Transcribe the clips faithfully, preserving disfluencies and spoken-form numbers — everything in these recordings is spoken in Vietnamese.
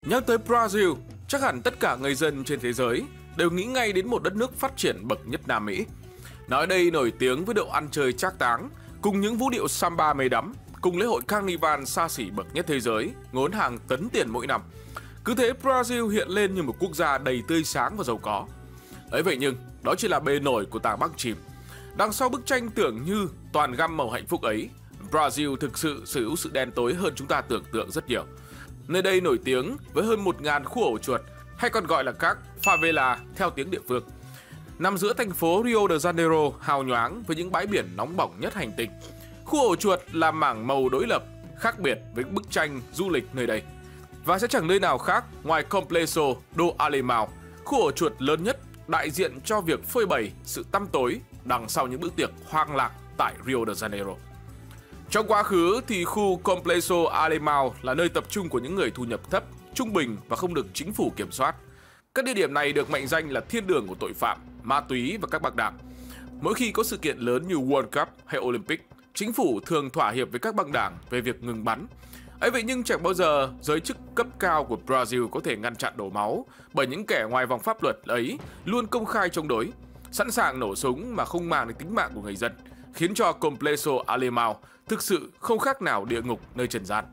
Nhắc tới Brazil, chắc hẳn tất cả người dân trên thế giới đều nghĩ ngay đến một đất nước phát triển bậc nhất Nam Mỹ. Nói đây nổi tiếng với độ ăn chơi trác táng, cùng những vũ điệu samba mê đắm, cùng lễ hội Carnival xa xỉ bậc nhất thế giới, ngốn hàng tấn tiền mỗi năm. Cứ thế Brazil hiện lên như một quốc gia đầy tươi sáng và giàu có. Ấy vậy nhưng, đó chỉ là bề nổi của tảng băng chìm. Đằng sau bức tranh tưởng như toàn gam màu hạnh phúc ấy, Brazil thực sự sở hữu sự đen tối hơn chúng ta tưởng tượng rất nhiều. Nơi đây nổi tiếng với hơn một nghìn khu ổ chuột, hay còn gọi là các favela theo tiếng địa phương. Nằm giữa thành phố Rio de Janeiro hào nhoáng với những bãi biển nóng bỏng nhất hành tinh. Khu ổ chuột là mảng màu đối lập, khác biệt với bức tranh du lịch nơi đây. Và sẽ chẳng nơi nào khác ngoài Complexo do Alemão, khu ổ chuột lớn nhất đại diện cho việc phơi bày sự tăm tối đằng sau những bữa tiệc hoang lạc tại Rio de Janeiro. Trong quá khứ thì khu Complexo Alemão là nơi tập trung của những người thu nhập thấp, trung bình và không được chính phủ kiểm soát. Các địa điểm này được mệnh danh là thiên đường của tội phạm, ma túy và các băng đảng. Mỗi khi có sự kiện lớn như World Cup hay Olympic, chính phủ thường thỏa hiệp với các băng đảng về việc ngừng bắn. Ấy vậy nhưng chẳng bao giờ giới chức cấp cao của Brazil có thể ngăn chặn đổ máu, bởi những kẻ ngoài vòng pháp luật ấy luôn công khai chống đối, sẵn sàng nổ súng mà không màng đến tính mạng của người dân, khiến cho Complexo Alemão thực sự không khác nào địa ngục nơi trần gian.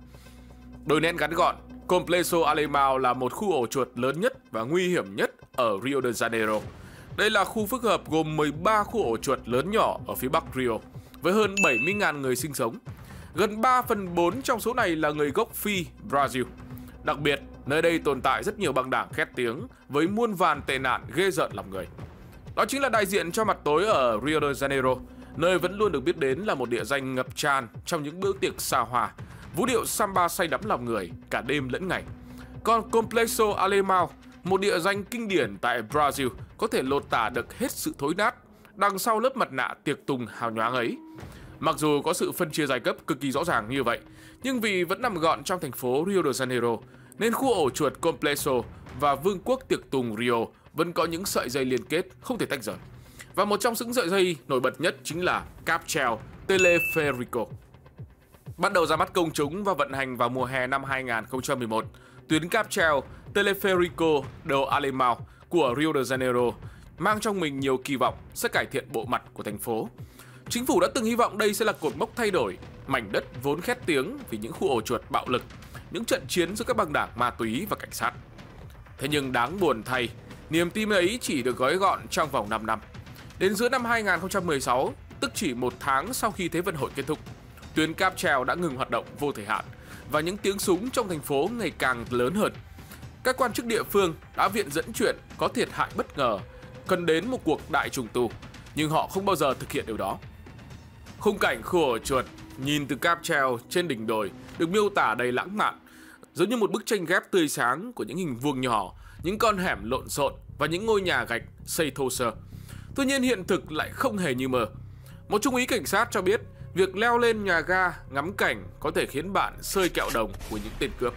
Đôi nét ngắn gọn, Complexo Alemão là một khu ổ chuột lớn nhất và nguy hiểm nhất ở Rio de Janeiro. Đây là khu phức hợp gồm mười ba khu ổ chuột lớn nhỏ ở phía bắc Rio, với hơn bảy mươi nghìn người sinh sống. Gần ba phần tư trong số này là người gốc Phi, Brazil. Đặc biệt, nơi đây tồn tại rất nhiều băng đảng khét tiếng với muôn vàn tệ nạn ghê rợn lòng người. Đó chính là đại diện cho mặt tối ở Rio de Janeiro, nơi vẫn luôn được biết đến là một địa danh ngập tràn trong những bữa tiệc xa hoa, vũ điệu samba say đắm lòng người cả đêm lẫn ngày. Còn Complexo Alemão, một địa danh kinh điển tại Brazil, có thể lột tả được hết sự thối nát đằng sau lớp mặt nạ tiệc tùng hào nhoáng ấy. Mặc dù có sự phân chia giai cấp cực kỳ rõ ràng như vậy, nhưng vì vẫn nằm gọn trong thành phố Rio de Janeiro, nên khu ổ chuột Complexo và vương quốc tiệc tùng Rio vẫn có những sợi dây liên kết không thể tách rời. Và một trong những sợi dây nổi bật nhất chính là cáp treo Teleférico. Bắt đầu ra mắt công chúng và vận hành vào mùa hè năm hai nghìn không trăm mười một, tuyến cáp treo Teleférico do Alemão của Rio de Janeiro mang trong mình nhiều kỳ vọng sẽ cải thiện bộ mặt của thành phố. Chính phủ đã từng hy vọng đây sẽ là cột mốc thay đổi mảnh đất vốn khét tiếng vì những khu ổ chuột bạo lực, những trận chiến giữa các băng đảng ma túy và cảnh sát. Thế nhưng đáng buồn thay, niềm tin ấy chỉ được gói gọn trong vòng năm năm. Đến giữa năm hai nghìn không trăm mười sáu, tức chỉ một tháng sau khi Thế vận hội kết thúc, tuyến cáp treo đã ngừng hoạt động vô thời hạn và những tiếng súng trong thành phố ngày càng lớn hơn. Các quan chức địa phương đã viện dẫn chuyện có thiệt hại bất ngờ, cần đến một cuộc đại trùng tu, nhưng họ không bao giờ thực hiện điều đó. Khung cảnh khu ổ chuột nhìn từ cáp treo trên đỉnh đồi được miêu tả đầy lãng mạn, giống như một bức tranh ghép tươi sáng của những hình vuông nhỏ, những con hẻm lộn xộn và những ngôi nhà gạch xây thô sơ. Tuy nhiên hiện thực lại không hề như mơ. Một trung úy cảnh sát cho biết việc leo lên nhà ga ngắm cảnh có thể khiến bạn sơi kẹo đồng của những tên cướp.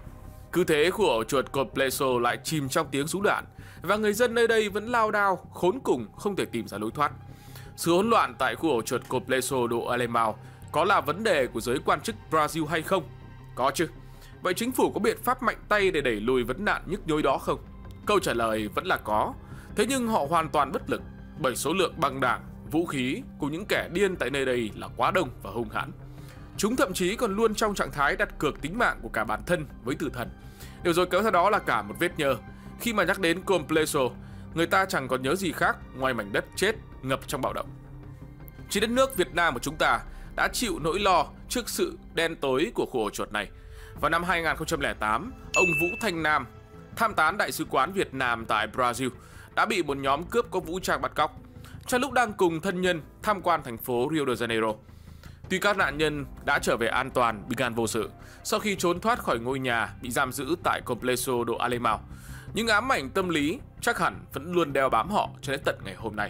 Cứ thế khu ổ chuột Complexo lại chìm trong tiếng súng đạn và người dân nơi đây vẫn lao đao, khốn cùng không thể tìm ra lối thoát. Sự hỗn loạn tại khu ổ chuột Complexo do Alemão có là vấn đề của giới quan chức Brazil hay không? Có chứ. Vậy chính phủ có biện pháp mạnh tay để đẩy lùi vấn nạn nhức nhối đó không? Câu trả lời vẫn là có. Thế nhưng họ hoàn toàn bất lực bởi số lượng băng đảng, vũ khí cùng những kẻ điên tại nơi đây là quá đông và hung hãn. Chúng thậm chí còn luôn trong trạng thái đặt cược tính mạng của cả bản thân với tử thần. Điều rồi kéo theo đó là cả một vết nhơ. Khi mà nhắc đến Complexo, người ta chẳng còn nhớ gì khác ngoài mảnh đất chết ngập trong bạo động. Chỉ đất nước Việt Nam của chúng ta đã chịu nỗi lo trước sự đen tối của khu ổ chuột này. Vào năm hai nghìn không trăm lẻ tám, ông Vũ Thanh Nam, tham tán đại sứ quán Việt Nam tại Brazil, đã bị một nhóm cướp có vũ trang bắt cóc trong lúc đang cùng thân nhân tham quan thành phố Rio de Janeiro. Tuy các nạn nhân đã trở về an toàn, bình an vô sự sau khi trốn thoát khỏi ngôi nhà bị giam giữ tại Complexo do Alemão, nhưng ám ảnh tâm lý chắc hẳn vẫn luôn đeo bám họ cho đến tận ngày hôm nay.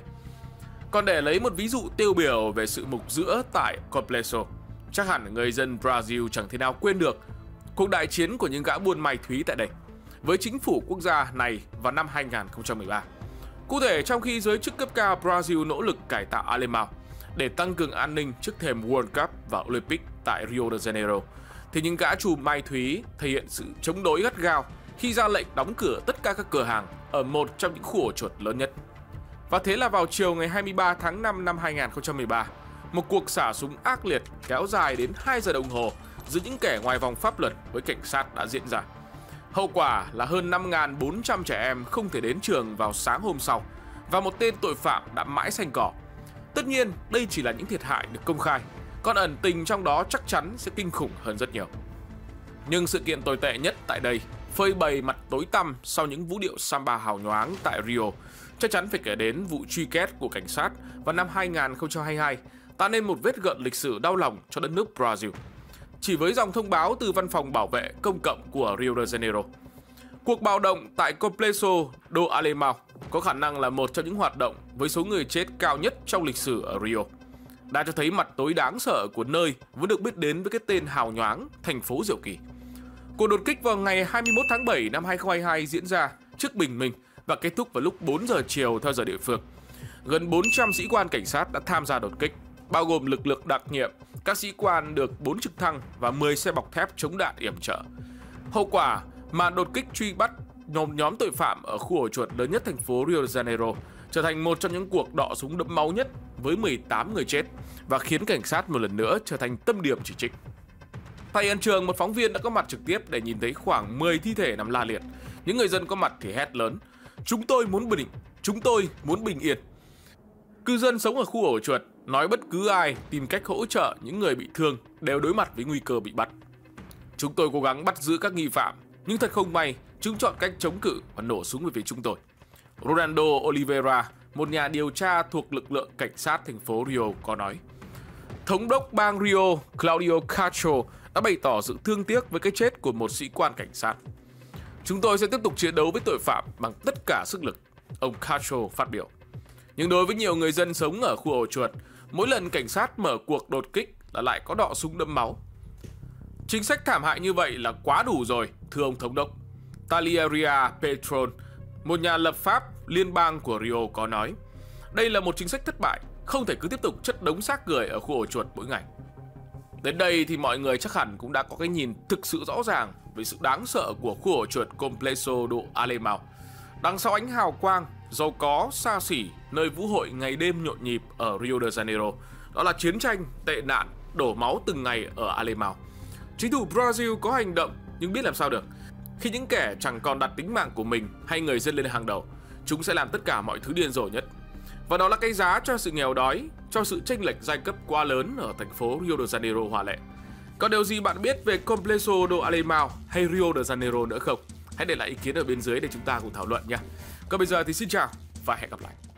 Còn để lấy một ví dụ tiêu biểu về sự mục dữa tại Complexo, chắc hẳn người dân Brazil chẳng thể nào quên được cuộc đại chiến của những gã buôn ma túy tại đây với chính phủ quốc gia này vào năm hai nghìn không trăm mười ba. Cụ thể, trong khi giới chức cấp cao Brazil nỗ lực cải tạo Alemão để tăng cường an ninh trước thềm World Cup và Olympic tại Rio de Janeiro, thì những gã trùm ma túy thể hiện sự chống đối gắt gao khi ra lệnh đóng cửa tất cả các cửa hàng ở một trong những khu ổ chuột lớn nhất. Và thế là vào chiều ngày hai mươi ba tháng năm năm hai nghìn không trăm mười ba, một cuộc xả súng ác liệt kéo dài đến hai giờ đồng hồ giữa những kẻ ngoài vòng pháp luật với cảnh sát đã diễn ra. Hậu quả là hơn năm nghìn bốn trăm trẻ em không thể đến trường vào sáng hôm sau và một tên tội phạm đã mãi xanh cỏ. Tất nhiên, đây chỉ là những thiệt hại được công khai, còn ẩn tình trong đó chắc chắn sẽ kinh khủng hơn rất nhiều. Nhưng sự kiện tồi tệ nhất tại đây, phơi bày mặt tối tăm sau những vũ điệu samba hào nhoáng tại Rio, chắc chắn phải kể đến vụ truy kết của cảnh sát vào năm hai nghìn không trăm hai mươi hai, tạo nên một vết gợn lịch sử đau lòng cho đất nước Brazil. Chỉ với dòng thông báo từ văn phòng bảo vệ công cộng của Rio de Janeiro, cuộc bạo động tại Complexo do Alemão có khả năng là một trong những hoạt động với số người chết cao nhất trong lịch sử ở Rio, đã cho thấy mặt tối đáng sợ của nơi vẫn được biết đến với cái tên hào nhoáng thành phố diệu kỳ. Cuộc đột kích vào ngày hai mươi mốt tháng bảy năm hai nghìn không trăm hai mươi hai diễn ra trước bình minh và kết thúc vào lúc bốn giờ chiều theo giờ địa phương. Gần bốn trăm sĩ quan cảnh sát đã tham gia đột kích, bao gồm lực lượng đặc nhiệm, các sĩ quan được bốn trực thăng và mười xe bọc thép chống đạn yểm trợ. Hậu quả, màn đột kích truy bắt nhóm nhóm tội phạm ở khu ổ chuột lớn nhất thành phố Rio de Janeiro trở thành một trong những cuộc đọ súng đẫm máu nhất với mười tám người chết và khiến cảnh sát một lần nữa trở thành tâm điểm chỉ trích. Tại hiện trường, một phóng viên đã có mặt trực tiếp để nhìn thấy khoảng mười thi thể nằm la liệt. Những người dân có mặt thì hét lớn: "Chúng tôi muốn bình, chúng tôi muốn bình yên." Cư dân sống ở khu ổ chuột nói bất cứ ai tìm cách hỗ trợ những người bị thương đều đối mặt với nguy cơ bị bắt. "Chúng tôi cố gắng bắt giữ các nghi phạm, nhưng thật không may, chúng chọn cách chống cự và nổ súng về phía chúng tôi." Ronaldo Oliveira, một nhà điều tra thuộc lực lượng cảnh sát thành phố Rio có nói. Thống đốc bang Rio Claudio Castro đã bày tỏ sự thương tiếc với cái chết của một sĩ quan cảnh sát. "Chúng tôi sẽ tiếp tục chiến đấu với tội phạm bằng tất cả sức lực," ông Castro phát biểu. Nhưng đối với nhiều người dân sống ở khu ổ chuột, mỗi lần cảnh sát mở cuộc đột kích là lại có đọ súng đẫm máu. "Chính sách thảm hại như vậy là quá đủ rồi," thưa ông thống đốc. Talieria Petron, một nhà lập pháp liên bang của Rio có nói, "Đây là một chính sách thất bại, không thể cứ tiếp tục chất đống xác người ở khu ổ chuột mỗi ngày." Đến đây thì mọi người chắc hẳn cũng đã có cái nhìn thực sự rõ ràng về sự đáng sợ của khu ổ chuột Complexo do Alemão. Đằng sau ánh hào quang, giàu có, xa xỉ, nơi vũ hội ngày đêm nhộn nhịp ở Rio de Janeiro, đó là chiến tranh, tệ nạn, đổ máu từng ngày ở Alemão. Chính thủ Brazil có hành động nhưng biết làm sao được. Khi những kẻ chẳng còn đặt tính mạng của mình hay người dân lên hàng đầu, chúng sẽ làm tất cả mọi thứ điên rồ nhất. Và đó là cái giá cho sự nghèo đói, cho sự chênh lệch giai cấp quá lớn ở thành phố Rio de Janeiro hoa lệ. Có điều gì bạn biết về Complexo do Alemão hay Rio de Janeiro nữa không? Hãy để lại ý kiến ở bên dưới để chúng ta cùng thảo luận nha. Còn bây giờ thì xin chào và hẹn gặp lại.